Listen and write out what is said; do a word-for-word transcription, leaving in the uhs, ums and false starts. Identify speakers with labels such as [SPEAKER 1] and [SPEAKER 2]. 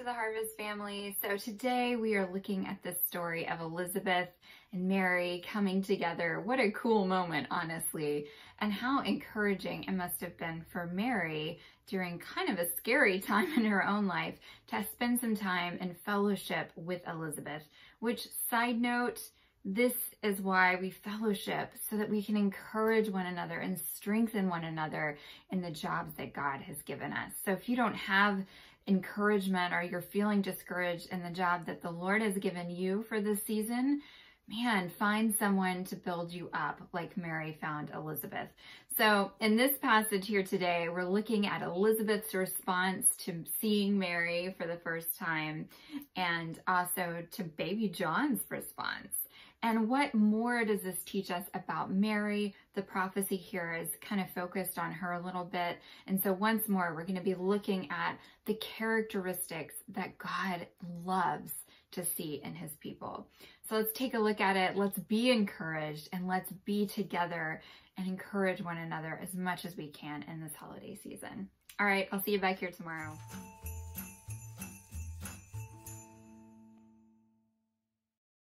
[SPEAKER 1] the Harvest family. So today we are looking at the story of Elizabeth and Mary coming together. What a cool moment, honestly, and how encouraging it must have been for Mary during kind of a scary time in her own life to spend some time in fellowship with Elizabeth, which, side note, this is why we fellowship, so that we can encourage one another and strengthen one another in the jobs that God has given us. So if you don't have encouragement or you're feeling discouraged in the job that the Lord has given you for this season, man, find someone to build you up like Mary found Elizabeth. So in this passage here today, we're looking at Elizabeth's response to seeing Mary for the first time, and also to baby John's response. And what more does this teach us about Mary? The prophecy here is kind of focused on her a little bit. And so once more, we're going to be looking at the characteristics that God loves to see in his people. So let's take a look at it. Let's be encouraged, and let's be together and encourage one another as much as we can in this holiday season. All right, I'll see you back here tomorrow.